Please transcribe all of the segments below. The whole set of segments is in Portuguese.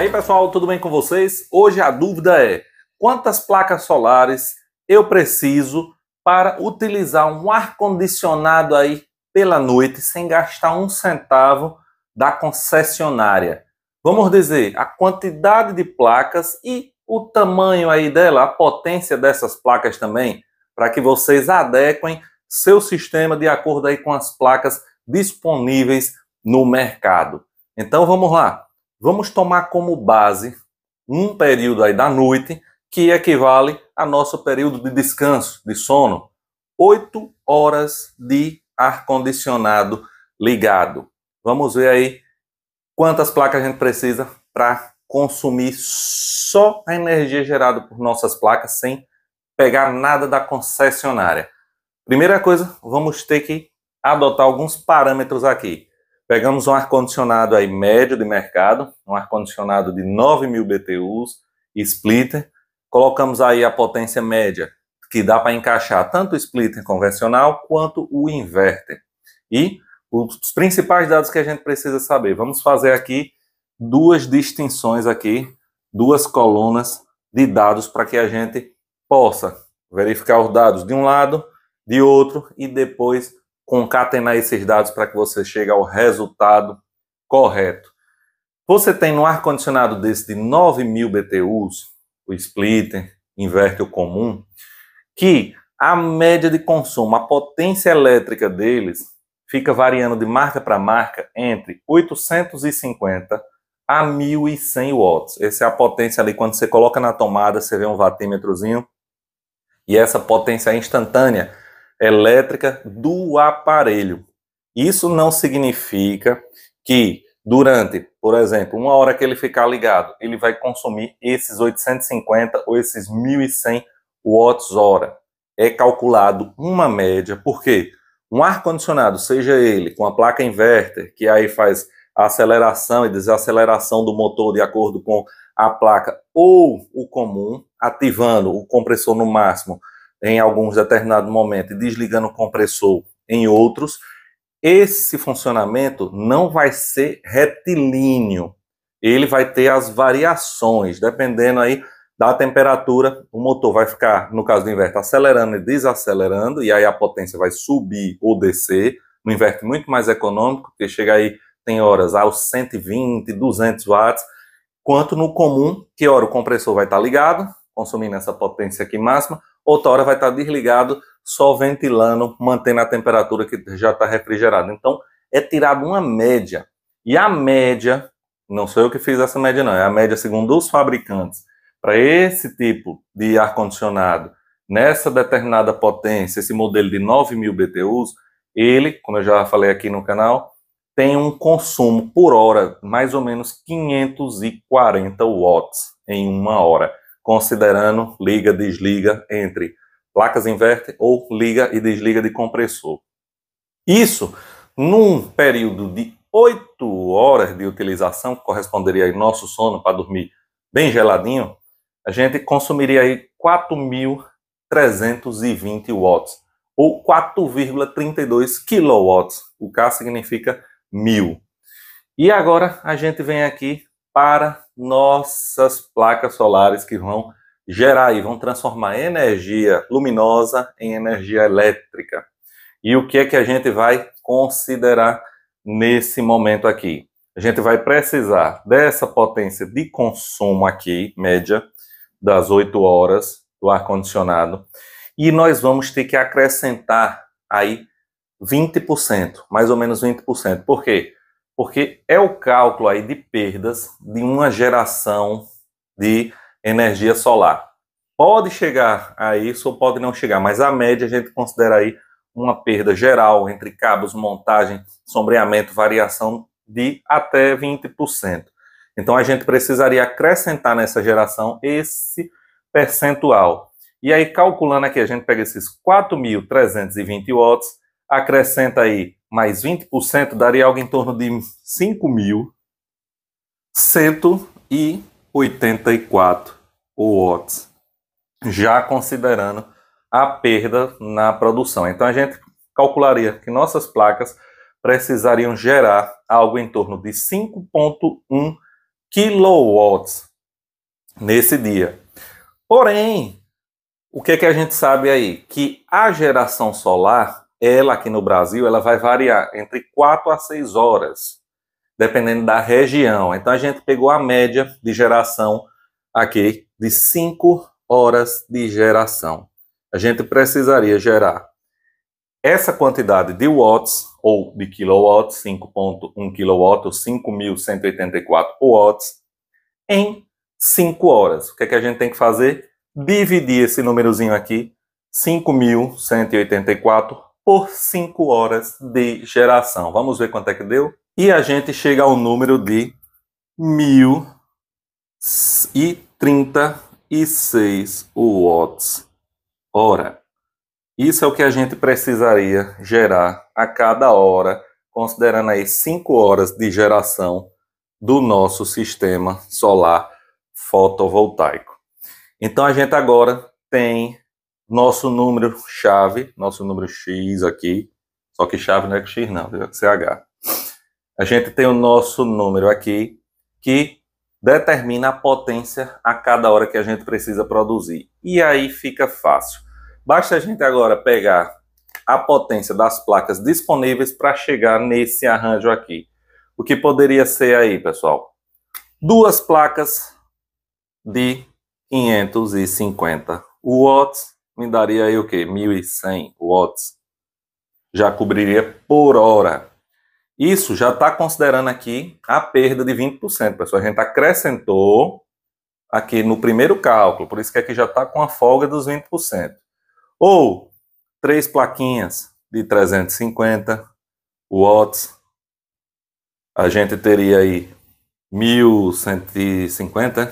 aí pessoal, tudo bem com vocês? Hoje a dúvida é: quantas placas solares eu preciso para utilizar um ar-condicionado aí pela noite sem gastar um centavo da concessionária? Vamos dizer, a quantidade de placas e o tamanho aí dela, a potência dessas placas também, para que vocês adequem seu sistema de acordo aí com as placas disponíveis no mercado. Então vamos lá. Vamos tomar como base um período aí da noite que equivale ao nosso período de descanso, de sono. 8 horas de ar-condicionado ligado. Vamos ver aí quantas placas a gente precisa para consumir só a energia gerada por nossas placas sem pegar nada da concessionária. Primeira coisa, vamos ter que adotar alguns parâmetros aqui. Pegamos um ar-condicionado aí médio de mercado, um ar-condicionado de 9.000 BTUs, splitter. Colocamos aí a potência média, que dá para encaixar tanto o splitter convencional quanto o inverter. E os principais dados que a gente precisa saber. Vamos fazer aqui duas distinções aqui, duas colunas de dados para que a gente possa verificar os dados de um lado, de outro e depois concatenar esses dados para que você chegue ao resultado correto. Você tem no ar-condicionado desse de 9.000 BTUs, o splitter, inverter o comum, que a média de consumo, a potência elétrica deles, fica variando de marca para marca entre 850 a 1.100 watts. Essa é a potência ali, quando você coloca na tomada, você vê um watímetrozinho, e essa potência instantânea elétrica do aparelho. Isso não significa que durante, por exemplo, uma hora que ele ficar ligado, ele vai consumir esses 850 ou esses 1.100 watts-hora. É calculado uma média, porque um ar-condicionado, seja ele com a placa inverter, que aí faz a aceleração e desaceleração do motor de acordo com a placa, ou o comum, ativando o compressor no máximo em alguns determinados momentos e desligando o compressor em outros, esse funcionamento não vai ser retilíneo. Ele vai ter as variações, dependendo aí da temperatura, o motor vai ficar, no caso do inverter, acelerando e desacelerando, e aí a potência vai subir ou descer. No inverter muito mais econômico, porque chega aí, tem horas aos 120, 200 watts, quanto no comum, que hora o compressor vai estar ligado, consumindo essa potência aqui máxima, outra hora vai estar desligado, só ventilando, mantendo a temperatura que já está refrigerada. Então, é tirado uma média. E a média, não sou eu que fiz essa média não, é a média segundo os fabricantes. Para esse tipo de ar-condicionado, nessa determinada potência, esse modelo de 9.000 BTUs, ele, como eu já falei aqui no canal, tem um consumo por hora, mais ou menos 540 watts em uma hora, considerando liga, desliga entre placas inverter ou liga e desliga de compressor. Isso, num período de 8 horas de utilização, que corresponderia ao nosso sono para dormir bem geladinho, a gente consumiria aí 4.320 watts, ou 4,32 kilowatts. O K significa 1000. E agora a gente vem aqui para nossas placas solares que vão gerar e vão transformar energia luminosa em energia elétrica. E o que é que a gente vai considerar nesse momento aqui? A gente vai precisar dessa potência de consumo aqui, média, das 8 horas do ar-condicionado, e nós vamos ter que acrescentar aí 20%, mais ou menos 20%. Por quê? Porque é o cálculo aí de perdas de uma geração de energia solar. Pode chegar a isso ou pode não chegar, mas a média a gente considera aí uma perda geral entre cabos, montagem, sombreamento, variação de até 20%. Então a gente precisaria acrescentar nessa geração esse percentual. E aí calculando aqui, a gente pega esses 4.320 watts, acrescenta aí mais 20%, daria algo em torno de 5.184 watts, já considerando a perda na produção. Então a gente calcularia que nossas placas precisariam gerar algo em torno de 5,1 kW nesse dia. Porém, o que é que a gente sabe aí? Que a geração solar, ela aqui no Brasil, ela vai variar entre 4 a 6 horas, dependendo da região. Então a gente pegou a média de geração aqui de 5 horas de geração. A gente precisaria gerar essa quantidade de watts, ou de kilowatts, 5,1 kW, ou 5.184 watts, em 5 horas. O que é que a gente tem que fazer? Dividir esse númerozinho aqui, 5.184, por 5 horas de geração. Vamos ver quanto é que deu? E a gente chega ao número de 1.036 watts hora. Isso é o que a gente precisaria gerar a cada hora, considerando aí 5 horas de geração do nosso sistema solar fotovoltaico. Então a gente agora tem nosso número chave, nosso número X aqui, só que chave não é com X não, é com CH. A gente tem o nosso número aqui, que determina a potência a cada hora que a gente precisa produzir. E aí fica fácil. Basta a gente agora pegar a potência das placas disponíveis para chegar nesse arranjo aqui. O que poderia ser aí, pessoal? 2 placas de 550 watts, me daria aí o quê? 1.100 watts. Já cobriria por hora. Isso já está considerando aqui a perda de 20%, pessoal. A gente acrescentou aqui no primeiro cálculo, por isso que aqui já está com a folga dos 20%. Ou 3 plaquinhas de 350 watts, a gente teria aí 1.150,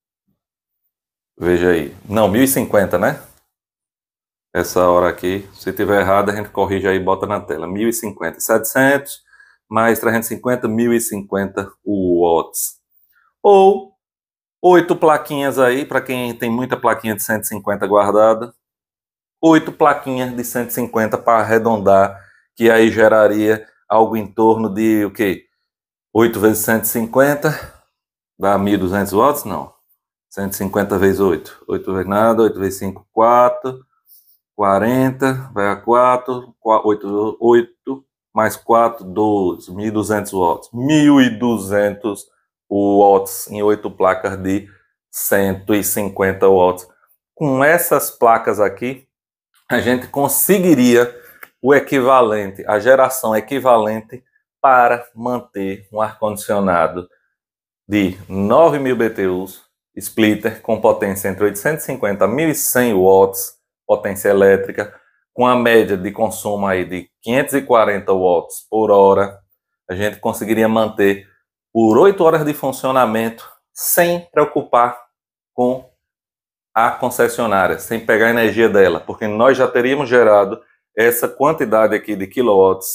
veja aí, não, 1.050, né? Essa hora aqui, se tiver errado a gente corrige aí e bota na tela, 1.050, 700 mais 350, 1.050 watts. Ou 8 plaquinhas aí, para quem tem muita plaquinha de 150 guardada, 8 plaquinhas de 150 para arredondar, que aí geraria algo em torno de o quê? 8 vezes 150 dá 1.200 watts? Não. 150 vezes 8. 8 vezes nada, 8 vezes 5, 4. 40, vai a 4, 8 mais 4, 12. 1.200 watts. 1.200 watts em 8 placas de 150 watts. Com essas placas aqui, a gente conseguiria o equivalente, a geração equivalente para manter um ar-condicionado de 9.000 BTUs, splitter, com potência entre 850 a 1.100 watts, potência elétrica, com a média de consumo aí de 540 watts por hora. A gente conseguiria manter por 8 horas de funcionamento sem preocupar com a concessionária, sem pegar a energia dela, porque nós já teríamos gerado essa quantidade aqui de quilowatts,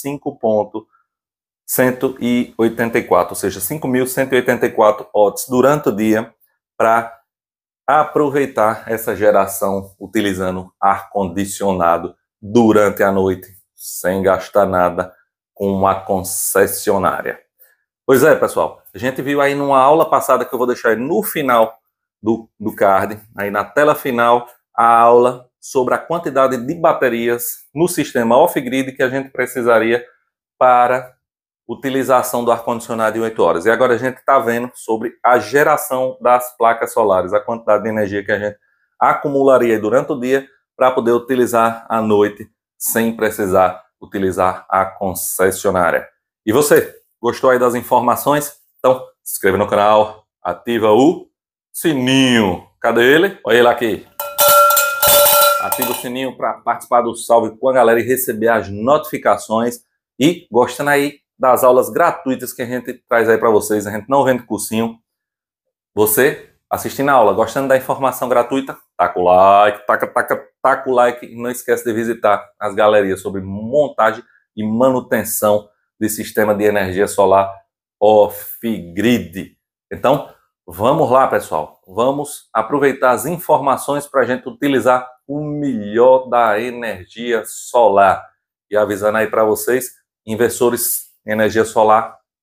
5.184, ou seja, 5.184 watts durante o dia, para aproveitar essa geração utilizando ar-condicionado durante a noite, sem gastar nada com a concessionária. Pois é, pessoal, a gente viu aí numa aula passada, que eu vou deixar aí no final do card, aí na tela final, a aula sobre a quantidade de baterias no sistema off-grid que a gente precisaria para utilização do ar-condicionado em 8 horas. E agora a gente está vendo sobre a geração das placas solares, a quantidade de energia que a gente acumularia durante o dia para poder utilizar à noite sem precisar utilizar a concessionária. E você, gostou aí das informações? Então, se inscreva no canal, ativa o sininho. Cadê ele? Olha ele aqui. Ativa o sininho para participar do salve com a galera e receber as notificações. E gostando aí das aulas gratuitas que a gente traz aí para vocês, a gente não vende cursinho. Você assistindo a aula, gostando da informação gratuita, taca o like, taca o like, e não esquece de visitar as galerias sobre montagem e manutenção de sistema de energia solar off-grid. Então, vamos lá, pessoal, vamos aproveitar as informações para a gente utilizar o melhor da energia solar. E avisando aí para vocês, investidores em energia solar,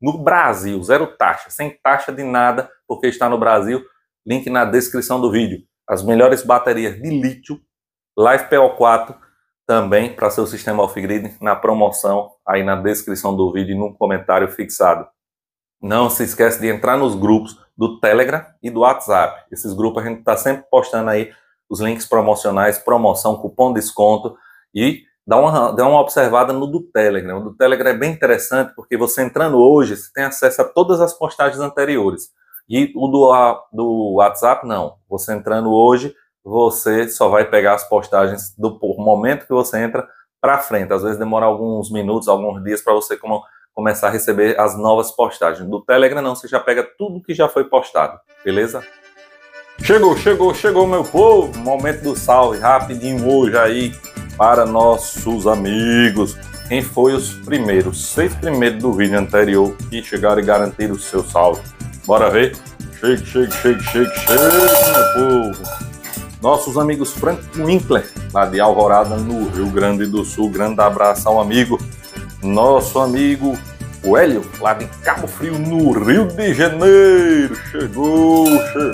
no Brasil, zero taxa, sem taxa de nada, porque está no Brasil. Link na descrição do vídeo. As melhores baterias de lítio, LiFePO4, também para seu sistema off-grid, na promoção, aí na descrição do vídeo e no comentário fixado. Não se esquece de entrar nos grupos do Telegram e do WhatsApp. Esses grupos a gente está sempre postando aí os links promocionais, promoção, cupom desconto, e dá uma observada no do Telegram. O do Telegram é bem interessante porque você entrando hoje, você tem acesso a todas as postagens anteriores. E o do WhatsApp não. Você entrando hoje, você só vai pegar as postagens do momento que você entra para frente. Às vezes demora alguns minutos, alguns dias para você começar a receber as novas postagens. Do Telegram não, você já pega tudo que já foi postado, beleza? Chegou meu povo, momento do salve, rapidinho hoje aí para nossos amigos. Quem foi os primeiros, 6 primeiros do vídeo anterior que chegaram e garantiram o seu salve? Bora ver? Chega, meu povo. Nossos amigos Frank Winkler, lá de Alvorada, no Rio Grande do Sul. Grande abraço ao amigo. Nosso amigo o Hélio, lá de Cabo Frio, no Rio de Janeiro. Chegou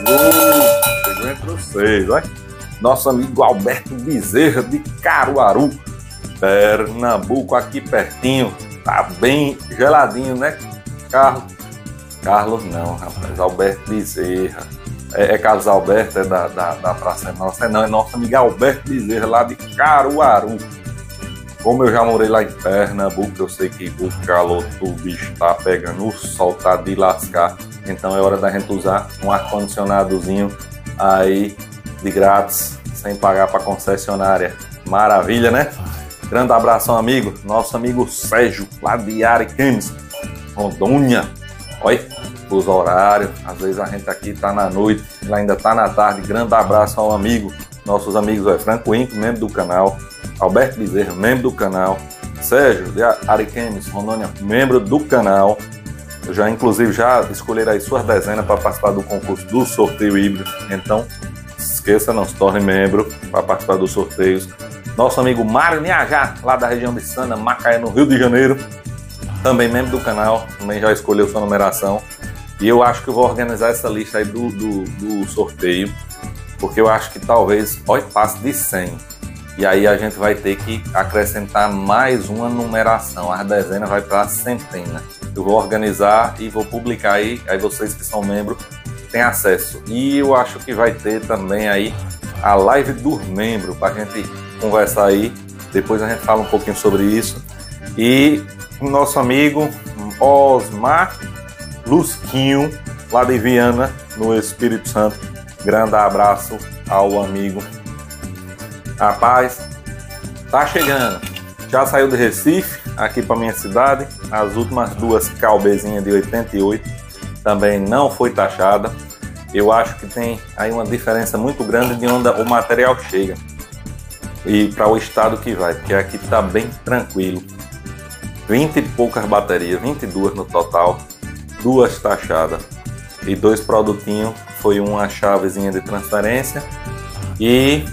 entre vocês, vai. Nosso amigo Alberto Bezerra, de Caruaru, Pernambuco, aqui pertinho. Tá bem geladinho, né? Carlos não, rapaz, Alberto Bezerra. É Carlos Alberto, é da Praça Nossa. Não, é nosso amigo Alberto Bezerra, lá de Caruaru. Como eu já morei lá em Pernambuco, eu sei que o calor do bicho tá pegando, o sol tá de lascar. Então é hora da gente usar um ar-condicionadozinho aí de grátis, sem pagar para concessionária. Maravilha, né? Grande abração, amigo. Nosso amigo Sérgio, lá de Ariquemes, Rondônia. Olha os horários, às vezes a gente aqui tá na noite, ele ainda tá na tarde. Grande abraço ao amigo. Nossos amigos Franco Inco, membro do canal. Alberto Bezerra, membro do canal. Sérgio de Ariquemes, Rondônia, membro do canal. Eu já, inclusive, já escolheram aí suas dezenas para participar do concurso do sorteio híbrido. Então, esqueça, não se torne membro para participar dos sorteios. Nosso amigo Mário Niajá, lá da região de Sana, Macaé, no Rio de Janeiro. Também membro do canal, também já escolheu sua numeração. E eu acho que eu vou organizar essa lista aí do sorteio, porque eu acho que talvez passe de 100. E aí a gente vai ter que acrescentar mais uma numeração. As dezenas vai para a centena. Eu vou organizar e vou publicar aí vocês que são membros têm acesso. E eu acho que vai ter também aí a live dos membros, para a gente conversar aí. Depois a gente fala um pouquinho sobre isso. E o nosso amigo Osmar Lusquinho, lá de Viana, no Espírito Santo. Grande abraço ao amigo. Rapaz, tá chegando. Já saiu de Recife, aqui para minha cidade. As últimas 2 calbezinhas de 88 também não foi taxada. Eu acho que tem aí uma diferença muito grande de onde o material chega e para o estado que vai, porque aqui tá bem tranquilo. 20 e poucas baterias, 22 no total, 2 taxadas e 2 produtinhos. Foi uma chavezinha de transferência e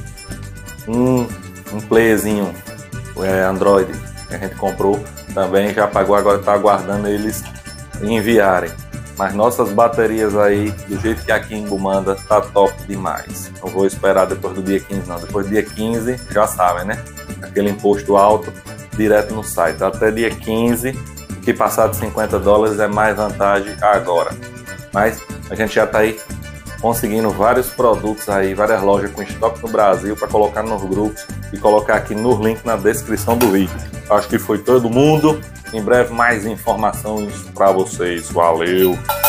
um playerzinho Android que a gente comprou também, já pagou, agora está aguardando eles enviarem. Mas nossas baterias aí, do jeito que a Kimbo manda, tá top demais. Não vou esperar depois do dia 15 não, depois do dia 15 já sabem, né? Aquele imposto alto direto no site. Até dia 15, que passar de $50 é mais vantagem agora. Mas a gente já tá aí conseguindo vários produtos aí, várias lojas com estoque no Brasil para colocar nos grupos e colocar aqui nos links na descrição do vídeo. Acho que foi todo mundo. Em breve mais informações para vocês. Valeu!